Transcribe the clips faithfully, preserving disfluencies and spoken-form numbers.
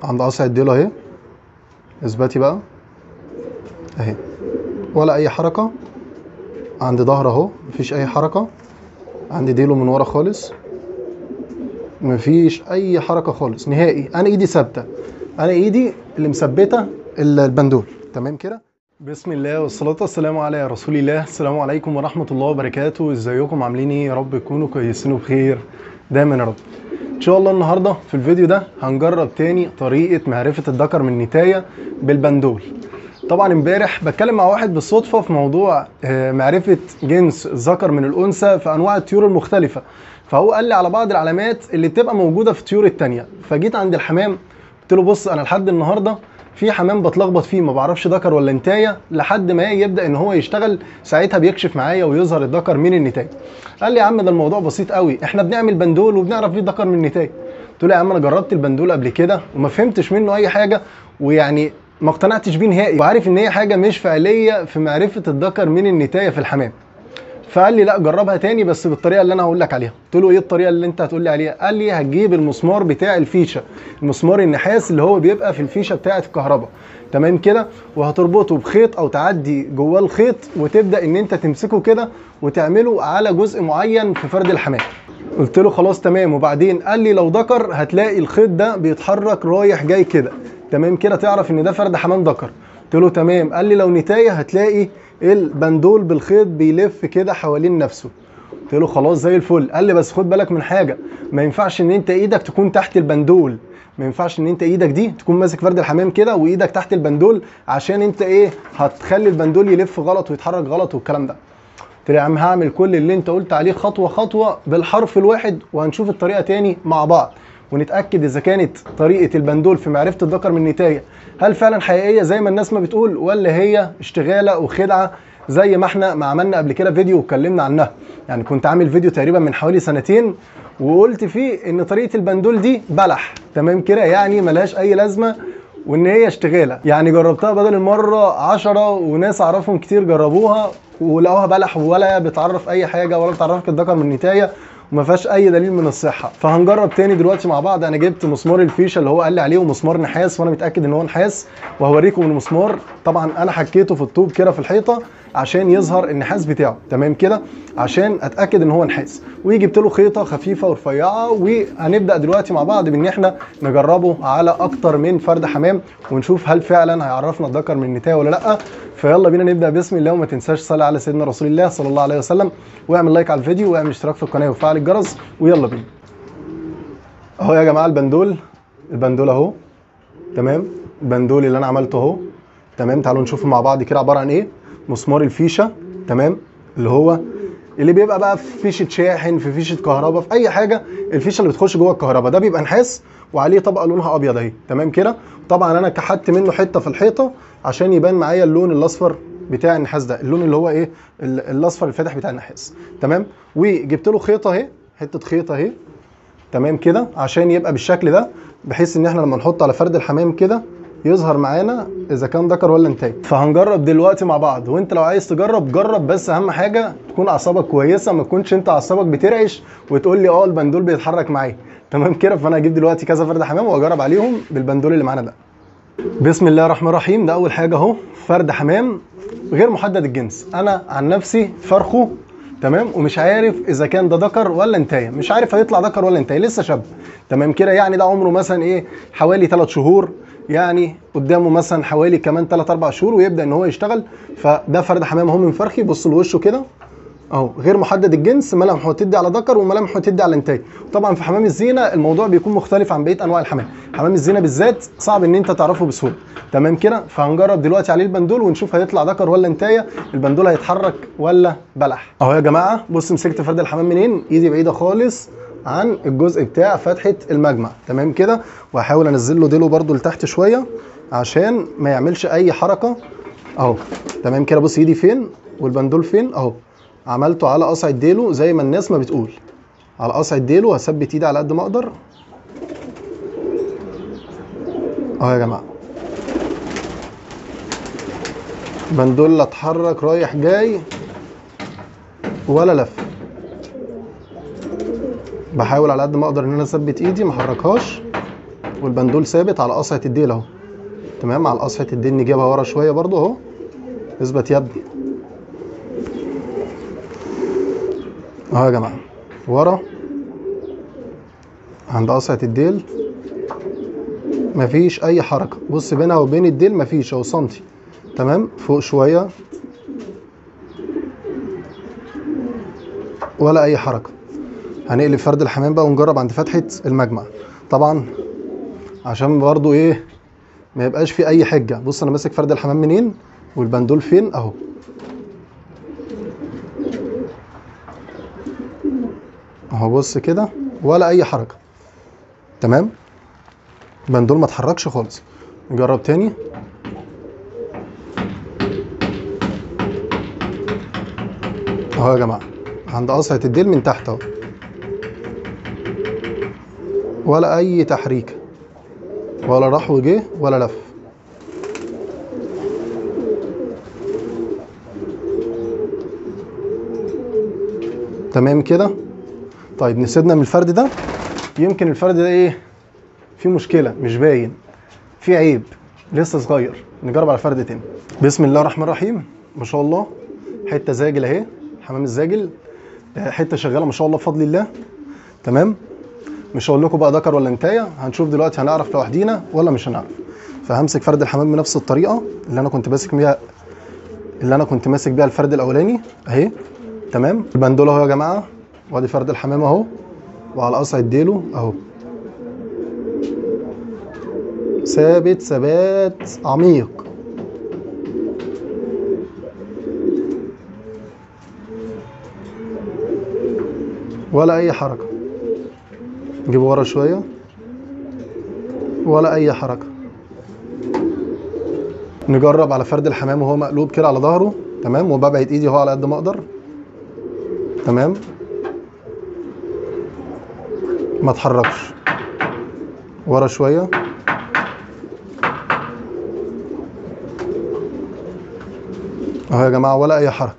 عند قصع الديل اهي، اثبتي بقى اهي، ولا اي حركه. عند ظهر اهو مفيش اي حركه، عند ديله من ورا خالص مفيش اي حركه خالص نهائي. انا ايدي ثابته، انا ايدي اللي مثبته البندول. تمام كده. بسم الله والصلاه والسلام على رسول الله. السلام عليكم ورحمه الله وبركاته. ازيكم عاملين ايه؟ يا رب تكونوا كويسين وبخير دايما يا رب. ان شاء الله النهارده في الفيديو ده هنجرب تاني طريقه معرفه الذكر من النتايه بالبندول. طبعا امبارح بتكلم مع واحد بالصدفه في موضوع معرفه جنس الذكر من الانثى في انواع الطيور المختلفه، فهو قال لي على بعض العلامات اللي بتبقى موجوده في الطيور التانيه. فجيت عند الحمام قلت له بص، انا لحد النهارده في حمام بتلخبط فيه ما بعرفش ذكر ولا نتايه، لحد ما يبدا ان هو يشتغل ساعتها بيكشف معايا ويظهر الذكر من النتايه. قال لي يا عم ده الموضوع بسيط قوي، احنا بنعمل بندول وبنعرف فيه الذكر من النتايه. قلت له يا عم انا جربت البندول قبل كده وما فهمتش منه اي حاجه، ويعني ما اقتنعتش بيه نهائي، وعارف ان هي حاجه مش فعليه في معرفه الذكر من النتايه في الحمام. فقال لي لا جربها تاني بس بالطريقه اللي انا هقول لك عليها. قلت له ايه الطريقه اللي انت هتقول لي عليها؟ قال لي هتجيب المسمار بتاع الفيشه، المسمار النحاس اللي هو بيبقى في الفيشه بتاعه الكهرباء، تمام كده، وهتربطه بخيط او تعدي جواه الخيط وتبدا ان انت تمسكه كده وتعمله على جزء معين في فرد الحمام. قلت له خلاص تمام. وبعدين قال لي لو ذكر هتلاقي الخيط ده بيتحرك رايح جاي كده، تمام كده، تعرف ان ده فرد حمام ذكر. قلت له تمام. قال لي لو نتايه هتلاقي البندول بالخيط بيلف كده حوالين نفسه. قلت له خلاص زي الفل. قال لي بس خد بالك من حاجه، ما ينفعش ان انت ايدك تكون تحت البندول، ما ينفعش ان انت ايدك دي تكون ماسك فرد الحمام كده وايدك تحت البندول، عشان انت ايه هتخلي البندول يلف غلط ويتحرك غلط والكلام ده. قلت له يا عم هعمل كل اللي انت قلت عليه خطوه خطوه بالحرف الواحد، وهنشوف الطريقه تاني مع بعض ونتاكد اذا كانت طريقه البندول في معرفه الذكر من النتايه هل فعلا حقيقيه زي ما الناس ما بتقول، ولا هي اشتغاله وخدعه زي ما احنا ما عملنا قبل كده فيديو واتكلمنا عنها. يعني كنت عامل فيديو تقريبا من حوالي سنتين وقلت فيه ان طريقه البندول دي بلح، تمام كده، يعني ملهاش اي لازمه وان هي اشتغاله. يعني جربتها بدل المره عشرة وناس اعرفهم كتير جربوها ولقوها بلح، ولا بتعرف اي حاجه ولا بتعرفك الذكر من النتايه، وما فيهاش اي دليل من الصحه. فهنجرب تاني دلوقتي مع بعض. انا جبت مسمار الفيشه اللي هو قال لي عليه ومسمار نحاس، وانا متاكد ان هو نحاس، وهوريكم المسمار. طبعا انا حكيته في الطوب كده في الحيطه عشان يظهر النحاس بتاعه، تمام كده، عشان اتاكد ان هو نحاس. وجبت له خيطه خفيفه ورفيعه، وهنبدا دلوقتي مع بعض بان احنا نجربه على اكتر من فرد حمام ونشوف هل فعلا هيعرفنا الذكر من النتايه ولا لا. فيلا بينا نبدا بسم الله. وما تنساش تصلي على سيدنا رسول الله صلى الله عليه وسلم، واعمل لايك على الفيديو واعمل اشتراك في القناه وفعل الجرس، ويلا بينا. اهو يا جماعه البندول، البندول اهو، تمام، البندول اللي انا عملته اهو، تمام. تعالوا نشوفه مع بعض كده عباره عن ايه. مسمار الفيشه، تمام، اللي هو اللي بيبقى بقى في فيشه شاحن، في فيشه كهرباء، في اي حاجه، الفيشه اللي بتخش جوه الكهرباء ده بيبقى نحاس وعليه طبقه لونها ابيض اهي، تمام كده. طبعا انا كحت منه حته في الحيطه عشان يبان معايا اللون الاصفر بتاع النحاس ده، اللون اللي هو ايه، الاصفر الفاتح بتاع النحاس، تمام. وجبت له خيطه اهي، حته خيطه اهي، تمام كده، عشان يبقى بالشكل ده، بحيث ان احنا لما نحط على فرد الحمام كده يظهر معانا اذا كان ذكر ولا نتايه. فهنجرب دلوقتي مع بعض، وانت لو عايز تجرب جرب، بس اهم حاجه تكون اعصابك كويسه، ما تكونش انت اعصابك بترعش وتقول لي اه البندول بيتحرك معايا، تمام كده. فانا هجيب دلوقتي كذا فرد حمام واجرب عليهم بالبندول اللي معانا ده. بسم الله الرحمن الرحيم. ده اول حاجه اهو، فرد حمام غير محدد الجنس. انا عن نفسي فرخه، تمام، ومش عارف اذا كان ده ذكر ولا نتايه، مش عارف هيطلع ذكر ولا نتايه، لسه شاب، تمام كده. يعني ده عمره مثلا ايه، حوالي ثلاث شهور، يعني قدامه مثلا حوالي كمان ثلاث اربع شهور ويبدا ان هو يشتغل. فده فرد حمام اهو من فرخي، بص لوشه كده اهو، غير محدد الجنس، ملامحه تدي على ذكر وملامحه تدي على نتايه. طبعا في حمام الزينه الموضوع بيكون مختلف عن بقيه انواع الحمام، حمام الزينه بالذات صعب ان انت تعرفه بسهوله، تمام كده. فهنجرب دلوقتي عليه البندول ونشوف هيطلع ذكر ولا نتايه، البندول هيتحرك ولا بلح. اهو يا جماعه بص، مسكت فرد الحمام منين، ايدي بعيده خالص عن الجزء بتاع فتحه المجمع، تمام كده. وهحاول انزل له ديله برده لتحت شويه عشان ما يعملش اي حركه اهو، تمام كده. بص ايدي فين والبندول فين اهو، عملته على قصعة ديله زي ما الناس ما بتقول، على قصعة ديله. هثبت ايدي على قد ما اقدر اهو يا جماعه. بندول لا اتحرك رايح جاي ولا لف، بحاول على قد ما اقدر ان انا اثبت ايدي ما احركهاش والبندول ثابت على قصعه الديل اهو. تمام، على قصعه الديل نجيبها ورا شويه برضو اهو. اثبت يا ابني اهو يا جماعه، ورا عند قصعه الديل مفيش اي حركه. بص بينها وبين الديل مفيش اهو سنتي. تمام، فوق شويه ولا اي حركه. هنقلب فرد الحمام بقى ونجرب عند فتحه المجمع طبعا، عشان برضو ايه ما يبقاش في اي حجه. بص انا ماسك فرد الحمام منين والبندول فين اهو. اهو بص كده ولا اي حركه. تمام، البندول ما اتحركش خالص. نجرب تاني. اهو يا جماعه عند قصعه الديل من تحت اهو، ولا اي تحريك، ولا راح وجه ولا لف. تمام كده. طيب نسيبنا من الفرد ده، يمكن الفرد ده ايه في مشكله، مش باين، في عيب، لسه صغير. نجرب على فرد تاني. بسم الله الرحمن الرحيم. ما شاء الله حته زاجل اهي، حمام الزاجل حته شغاله ما شاء الله بفضل الله. تمام، مش هقول لكم بقى ذكر ولا انتايه، هنشوف دلوقتي هنعرف لوحدينا ولا مش هنعرف. فهمسك فرد الحمام بنفس الطريقه اللي انا كنت ماسك بيها اللي انا كنت ماسك بيها الفرد الاولاني اهي. تمام، البندول اهو يا جماعه، وادي فرد الحمام اهو، وعلى قصعه ديله اهو ثابت ثبات عميق. ولا اي حركه. نجيبه ورا شويه ولا اي حركه. نجرب على فرد الحمام وهو مقلوب كده على ظهره. تمام، وببعد ايدي اهو على قد ما اقدر. تمام، ما اتحركش. ورا شويه اهو يا جماعه ولا اي حركه.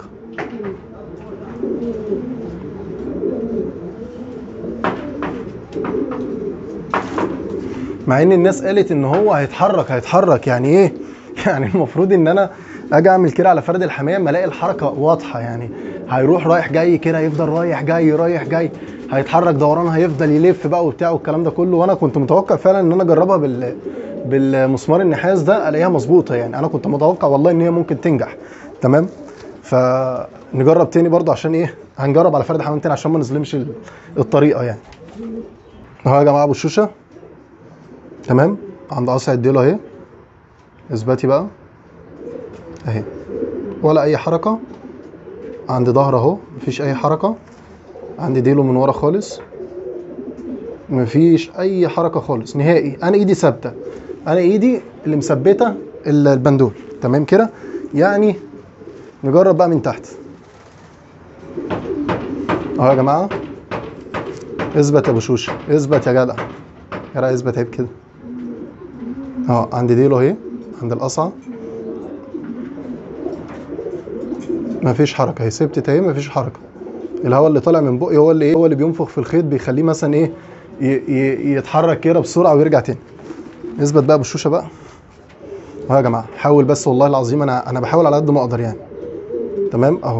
مع ان الناس قالت ان هو هيتحرك هيتحرك يعني ايه يعني المفروض ان انا اجي اعمل كده على فرد الحمام الاقي الحركه واضحه، يعني هيروح رايح جاي كده، يفضل رايح جاي رايح جاي، هيتحرك دوران، هيفضل يلف بقى وبتاع والكلام ده كله. وانا كنت متوقع فعلا ان انا اجربها بال بالمسمار النحاس ده الاقيها مظبوطه، يعني انا كنت متوقع والله ان هي ممكن تنجح. تمام، فنجرب تاني برضه عشان ايه هنجرب على فرد الحمام تاني عشان ما نظلمش الطريقه يعني. اهو يا جماعه ابو الشوشه. تمام، عند قصعه ديله اهي. اثباتي بقى اهي ولا اي حركه. عند ظهر اهو مفيش اي حركه. عند ديله من ورا خالص مفيش اي حركه خالص نهائي. انا ايدي ثابته، انا ايدي اللي مثبته البندول. تمام كده. يعني نجرب بقى من تحت اهو يا جماعه. اثبت يا ابو شوشه، اثبت يا جدع، يا رأي اثبت عيب كده اهو. عند ديله اهي، عند القصعه مفيش حركه، هي ثبتت اهي مفيش حركه. الهواء اللي طالع من بقي هو اللي ايه هو اللي بينفخ في الخيط، بيخليه مثلا ايه يتحرك كده بسرعه ويرجع تاني. اثبت بقى بالشوشه بقى اهو يا جماعه. حاول بس والله العظيم انا انا بحاول على قد ما اقدر يعني. تمام اهو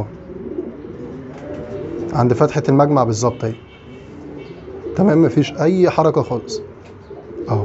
عند فتحه المجمع بالظبط اهي. تمام، مفيش اي حركه خالص اهو.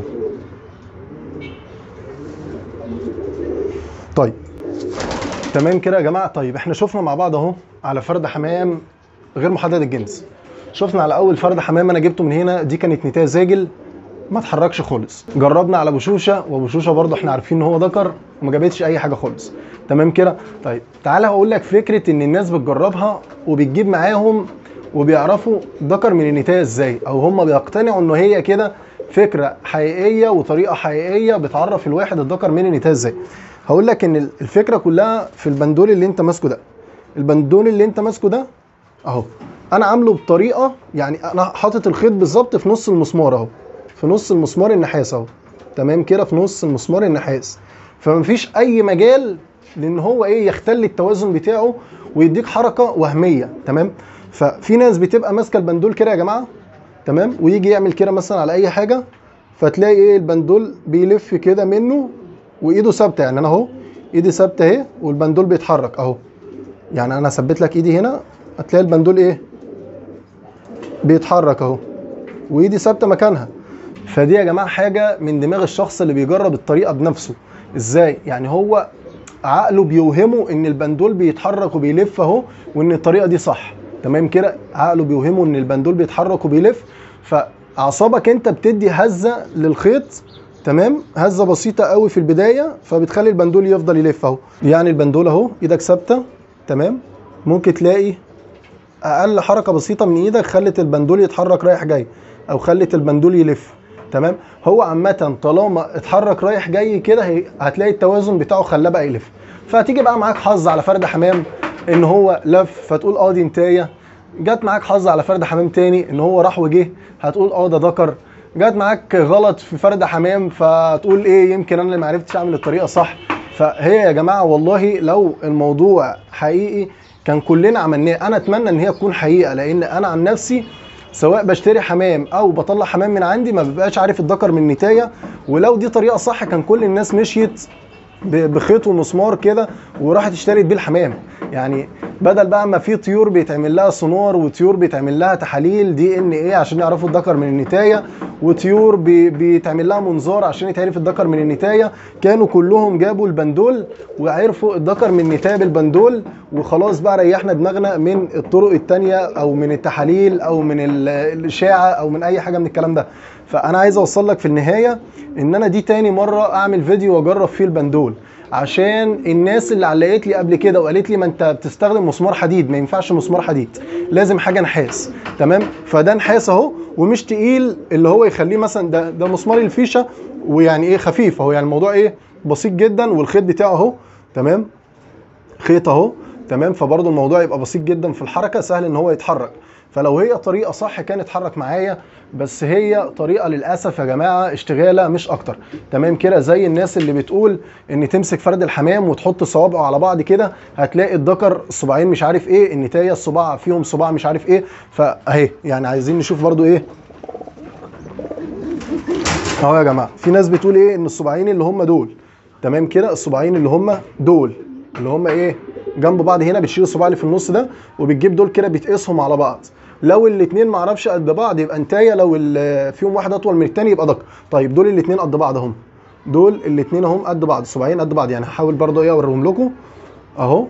طيب تمام كده يا جماعه. طيب احنا شفنا مع بعض اهو على فرد حمام غير محدد الجنس. شفنا على اول فرد حمام انا جبته من هنا، دي كانت نتايه زاجل ما اتحركش خالص. جربنا على ابو شوشه، وابو شوشه برضه احنا عارفين ان هو ذكر وما جابتش اي حاجه خالص. تمام كده. طيب تعالى هقول لك فكره ان الناس بتجربها وبتجيب معاهم وبيعرفوا ذكر من النتايه ازاي، او هم بيقتنعوا انه هي كده فكره حقيقيه وطريقه حقيقيه بتعرف الواحد الذكر من النتايه ازاي. هقول لك ان الفكره كلها في البندول اللي انت ماسكه ده. البندول اللي انت ماسكه ده اهو، انا عامله بطريقه يعني انا حاطط الخيط بالظبط في نص المسمار اهو، في نص المسمار النحاس اهو. تمام كده، في نص المسمار النحاس. فمفيش اي مجال لان هو ايه يختل التوازن بتاعه ويديك حركه وهميه. تمام، ففي ناس بتبقى ماسكه البندول كده يا جماعه. تمام، ويجي يعمل كده مثلا على اي حاجه فتلاقي ايه البندول بيلف كده منه وايده ثابته. يعني انا اهو ايدي ثابته اهي والبندول بيتحرك اهو. يعني انا ثبت لك ايدي هنا، هتلاقي البندول ايه بيتحرك اهو وايدي ثابته مكانها. فدي يا جماعه حاجه من دماغ الشخص اللي بيجرب الطريقه بنفسه. ازاي؟ يعني هو عقله بيوهمه ان البندول بيتحرك وبيلف اهو وان الطريقه دي صح. تمام كده، عقله بيوهمه ان البندول بيتحرك وبيلف، فاعصابك انت بتدي هزه للخيط. تمام، هزه بسيطه قوي في البدايه فبتخلي البندول يفضل يلف اهو. يعني البندول اهو ايدك ثابته تمام، ممكن تلاقي اقل حركه بسيطه من ايدك خلت البندول يتحرك رايح جاي او خلت البندول يلف. تمام، هو عامه طالما اتحرك رايح جاي كده هتلاقي التوازن بتاعه خلاه بقى يلف. فهتيجي بقى معاك حظ على فرد حمام ان هو لف فتقول اه دي انتايه. جت معاك حظ على فرد حمام تاني ان هو راح وجه هتقول اه ده ذكر. جت معاك غلط في فرد حمام فتقول ايه يمكن انا اللي ما عرفتش اعمل الطريقه صح. فهي يا جماعه والله لو الموضوع حقيقي كان كلنا عملناه. انا اتمنى ان هي تكون حقيقه، لان انا عن نفسي سواء بشتري حمام او بطلع حمام من عندي ما ببقاش عارف الذكر من النتايه. ولو دي طريقه صح كان كل الناس مشيت بخيط ومسمار كده وراحت اشترت بيه الحمام. يعني بدل بقى ما في طيور بيتعمل لها سونار وطيور بيتعمل لها تحاليل دي ان ايه عشان يعرفوا الذكر من النتايه، وطيور بي بيتعمل لها منظار عشان يتعرف الذكر من النتايه، كانوا كلهم جابوا البندول وعرفوا الذكر من النتايه بالبندول وخلاص بقى ريحنا دماغنا من الطرق التانيه او من التحاليل او من الاشاعه او من اي حاجه من الكلام ده. فانا عايز اوصل لك في النهايه ان انا دي تاني مره اعمل فيديو واجرب فيه البندول، عشان الناس اللي علقت لي قبل كده وقالت لي ما انت بتستخدم مسمار حديد، ما ينفعش مسمار حديد لازم حاجه نحاس. تمام، فده نحاس اهو ومش تقيل اللي هو يخليه مثلا ده ده مسمار الفيشه ويعني ايه خفيف اهو. يعني الموضوع ايه بسيط جدا والخيط بتاعه اهو تمام، خيط اهو تمام، فبرضه الموضوع يبقى بسيط جدا في الحركه، سهل ان هو يتحرك. فلو هي طريقه صح كان اتحرك معايا، بس هي طريقه للاسف يا جماعه اشتغاله مش اكتر. تمام كده، زي الناس اللي بتقول ان تمسك فرد الحمام وتحط صوابعه على بعض كده هتلاقي الذكر الصباعين مش عارف ايه، النتايه الصباع فيهم صباع مش عارف ايه. فاهي يعني عايزين نشوف برضو ايه اهو يا جماعه. في ناس بتقول ايه ان الصباعين اللي هم دول تمام كده، الصباعين اللي هم دول اللي هم ايه جنب بعض هنا بتشيل الصباع اللي في النص ده وبتجيب دول كده بتقيسهم على بعض. لو الاثنين ما اعرفش قد بعض يبقى انتايه، لو فيهم واحد اطول من الثاني يبقى ذكر. طيب دول الاثنين قد بعض اهم، دول الاثنين اهم قد بعض، الصباعين قد بعض. يعني هحاول برضو ايه اوريهم لكم اهو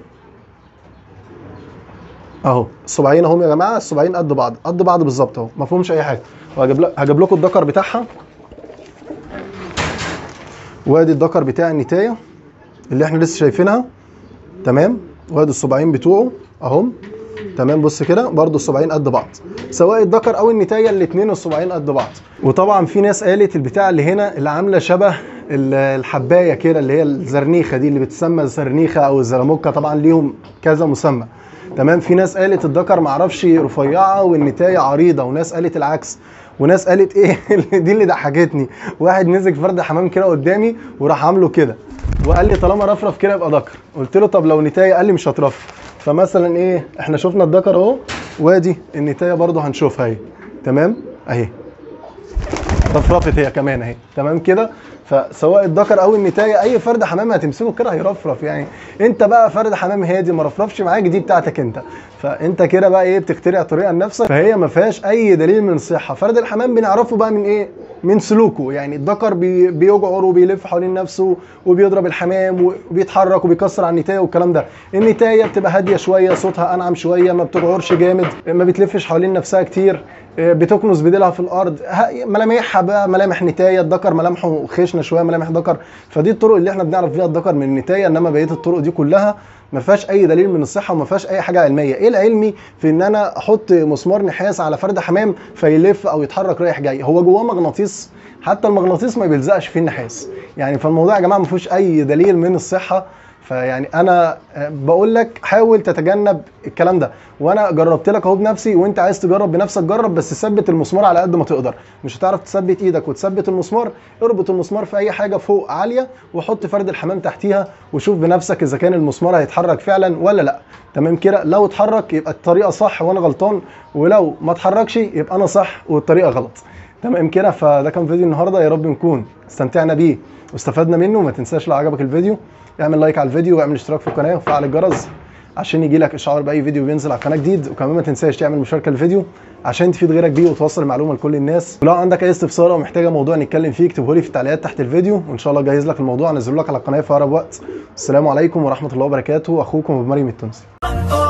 اهو الصباعين اهم يا جماعه، الصباعين قد بعض قد بعض بالظبط اهو ما فيهمش اي حاجه. وهجيب لك هجيب لكم الذكر بتاعها، وادي الذكر بتاع النتايه اللي احنا لسه شايفينها تمام، وادي الصباعين بتوعه اهم تمام. بص كده برضو الصباعين قد بعض، سواء الذكر او النتايه الاثنين الصباعين قد بعض. وطبعا في ناس قالت البتاع اللي هنا اللي عامله شبه الحبايه كده اللي هي الزرنيخه دي اللي بتسمى الزرنيخه او الزرموكه، طبعا ليهم كذا مسمى تمام. في ناس قالت الذكر معرفش رفيعه والنتايه عريضه، وناس قالت العكس، وناس قالت ايه دي اللي ضحكتني. واحد نزل فرد حمام كده قدامي وراح عامله كده وقال لي طالما رفرف كده يبقى ذكر. قلت له طب لو نتايه؟ قال لي مش هترفرف. فمثلا ايه احنا شفنا الذكر اهو، وادي النتايه برضو هنشوفها اهي تمام اهي رفرفت هي كمان اهي تمام كده. فسواء الذكر او النتايه اي فرد حمام هتمسكه كده هيرفرف. يعني انت بقى فرد حمام هادي ما رفرفش معاك دي بتاعتك انت، فانت كده بقى ايه بتخترع طريقه لنفسك. فهي ما فيهاش اي دليل من الصحه. فرد الحمام بنعرفه بقى من ايه؟ من سلوكه. يعني الذكر بي بيجعر وبيلف حوالين نفسه وبيضرب الحمام وبيتحرك وبيكسر على النتايه والكلام ده. النتايه بتبقى هاديه شويه، صوتها انعم شويه، ما بتجعرش جامد، ما بتلفش حوالين نفسها كتير، بتكنس بديلها في الارض، ملامحها بقى ملامح نتايه. الذكر ملامحه خشنه شويه ملامح ذكر. فدي الطرق اللي احنا بنعرف فيها الذكر من النتايه. انما بقيه الطرق دي كلها ما فيهاش اي دليل من الصحه وما فيهاش اي حاجه علميه. ايه العلمي في ان انا احط مسمار نحاس على فرد حمام فيلف او يتحرك رايح جاي؟ هو جواه مغناطيس، حتى المغناطيس ما بيلزقش فيه النحاس. يعني فالموضوع يا جماعه ما فيهوش اي دليل من الصحه. فيعني انا بقول لك حاول تتجنب الكلام ده، وانا جربت لك اهو بنفسي، وانت عايز تجرب بنفسك جرب، بس ثبت المسمار على قد ما تقدر. مش هتعرف تثبت ايدك وتثبت المسمار، اربط المسمار في اي حاجه فوق عاليه وحط فرد الحمام تحتيها وشوف بنفسك اذا كان المسمار هيتحرك فعلا ولا لا. تمام كده، لو اتحرك يبقى الطريقه صح وانا غلطان، ولو ما اتحركش يبقى انا صح والطريقه غلط. تمام كده. فده كان فيديو النهارده، يا رب نكون استمتعنا بيه واستفدنا منه. ما تنساش لو عجبك الفيديو اعمل لايك على الفيديو واعمل اشتراك في القناه وفعل الجرس عشان يجي لك اشعار باي فيديو بينزل على القناه جديد. وكمان ما تنساش تعمل مشاركه للفيديو عشان تفيد غيرك بيه وتوصل المعلومه لكل الناس. ولو عندك اي استفسار او محتاجه موضوع نتكلم فيه اكتبه لي في التعليقات تحت الفيديو، وان شاء الله اجهز لك الموضوع انزله لك على القناه في اقرب وقت. السلام عليكم ورحمه الله وبركاته، اخوكم ابو مريم التونسي.